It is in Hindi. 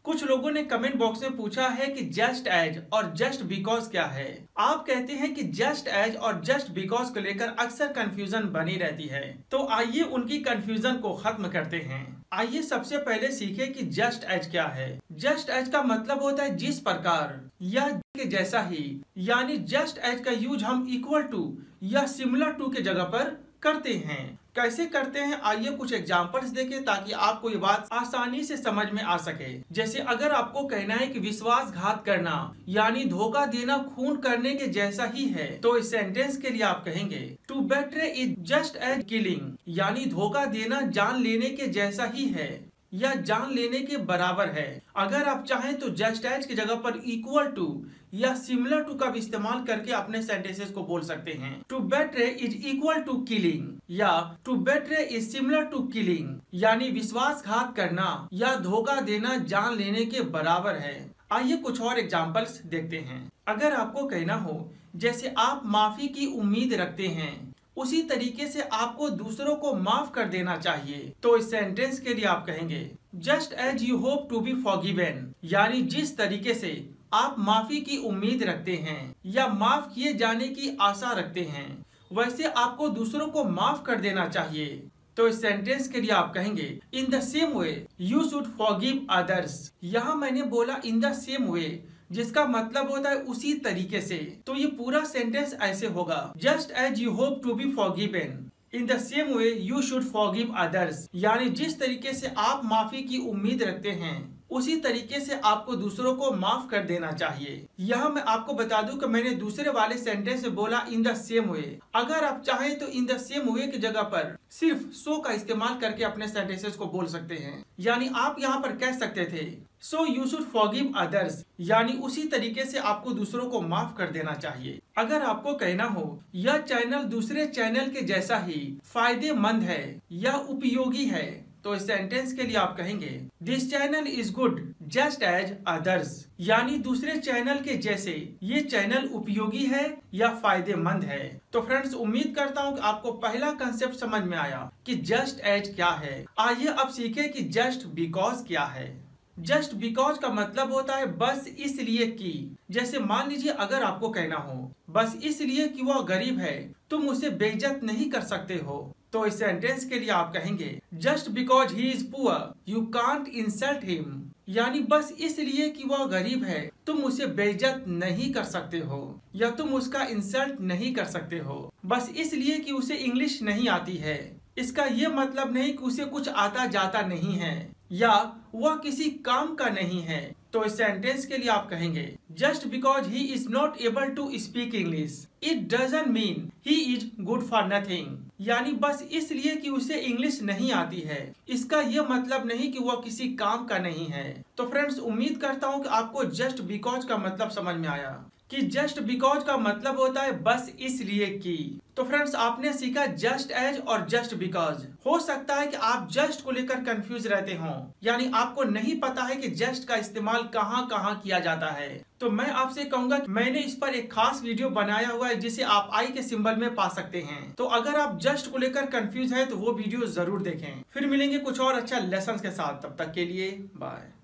कुछ लोगों ने कमेंट बॉक्स में पूछा है कि जस्ट एज और जस्ट बिकॉज क्या है। आप कहते हैं कि जस्ट एज और जस्ट बिकॉज को लेकर अक्सर कंफ्यूजन बनी रहती है, तो आइए उनकी कंफ्यूजन को खत्म करते हैं। आइए सबसे पहले सीखे कि जस्ट एज क्या है। जस्ट एज का मतलब होता है जिस प्रकार या के जैसा ही, यानी जस्ट एज का यूज हम इक्वल टू या सिमिलर टू के जगह पर करते हैं। कैसे करते हैं, आइए कुछ एग्जांपल्स देखें ताकि आपको ये बात आसानी से समझ में आ सके। जैसे अगर आपको कहना है कि विश्वासघात करना यानी धोखा देना खून करने के जैसा ही है, तो इस सेंटेंस के लिए आप कहेंगे to betray is just as killing, यानी धोखा देना जान लेने के जैसा ही है या जान लेने के बराबर है। अगर आप चाहें तो जस्ट एज की जगह पर इक्वल टू या सिमिलर टू का भी इस्तेमाल करके अपने सेंटेंसेस को बोल सकते हैं। To betray is equal to killing या to betray is similar to killing, यानी विश्वासघात करना या धोखा देना जान लेने के बराबर है। आइए कुछ और एग्जाम्पल्स देखते हैं। अगर आपको कहना हो जैसे आप माफी की उम्मीद रखते हैं उसी तरीके से आपको दूसरों को माफ कर देना चाहिए, तो इस सेंटेंस के लिए आप कहेंगे just as you hope to be forgiven, यानी जिस तरीके से आप माफी की उम्मीद रखते हैं या माफ किए जाने की आशा रखते हैं, वैसे आपको दूसरों को माफ कर देना चाहिए। तो इस सेंटेंस के लिए आप कहेंगे in the same way you should forgive others. यहाँ मैंने बोला इन द सेम वे, जिसका मतलब होता है उसी तरीके से। तो ये पूरा सेंटेंस ऐसे होगा just as you hope to be forgiven in the same way you should forgive others, यानी जिस तरीके से आप माफी की उम्मीद रखते हैं उसी तरीके से आपको दूसरों को माफ कर देना चाहिए। यहाँ मैं आपको बता दूं कि मैंने दूसरे वाले सेंटेंस में बोला इन द सेम वे। अगर आप चाहें तो इन द सेम वे की जगह पर सिर्फ सो का इस्तेमाल करके अपने सेंटेंसेस को बोल सकते हैं। यानी आप यहाँ पर कह सकते थे so you should forgive others, यानी उसी तरीके से आपको दूसरों को माफ कर देना चाहिए। अगर आपको कहना हो यह चैनल दूसरे चैनल के जैसा ही फायदेमंद है या उपयोगी है, तो इस सेंटेंस के लिए आप कहेंगे this channel is good just as others, यानी दूसरे चैनल के जैसे ये चैनल उपयोगी है या फायदेमंद है। तो फ्रेंड्स, उम्मीद करता हूँ कि आपको पहला कंसेप्ट समझ में आया कि जस्ट एज क्या है। आइए अब सीखे कि जस्ट बिकॉज क्या है। जस्ट बिकॉज का मतलब होता है बस इसलिए कि। जैसे मान लीजिए अगर आपको कहना हो बस इसलिए कि वह गरीब है तुम उसे बेइज्जत नहीं कर सकते हो, तो इस सेंटेंस के लिए आप कहेंगे just because he is poor you can't insult him, यानी बस इसलिए कि वह गरीब है तुम उसे बेइज्जत नहीं कर सकते हो या तुम उसका इंसल्ट नहीं कर सकते हो। बस इसलिए कि उसे इंग्लिश नहीं आती है, इसका ये मतलब नहीं कि उसे कुछ आता जाता नहीं है या वह किसी काम का नहीं है। तो इस सेंटेंस के लिए आप कहेंगे just because he is not able to speak English it doesn't mean he is good for nothing, यानी बस इसलिए कि उसे इंग्लिश नहीं आती है इसका ये मतलब नहीं कि वह किसी काम का नहीं है। तो फ्रेंड्स, उम्मीद करता हूँ कि आपको जस्ट बिकॉज का मतलब समझ में आया कि जस्ट बिकॉज का मतलब होता है बस इसलिए कि। तो फ्रेंड्स, आपने सीखा जस्ट एज और जस्ट बिकॉज। हो सकता है कि आप जस्ट को लेकर कंफ्यूज रहते हो, यानी आपको नहीं पता है कि जस्ट का इस्तेमाल कहाँ कहाँ किया जाता है। तो मैं आपसे कहूंगा कि मैंने इस पर एक खास वीडियो बनाया हुआ है जिसे आप आई के सिंबल में पा सकते हैं। तो अगर आप जस्ट को लेकर कंफ्यूज है तो वो वीडियो जरूर देखें। फिर मिलेंगे कुछ और अच्छा लेसन के साथ, तब तक के लिए बाय।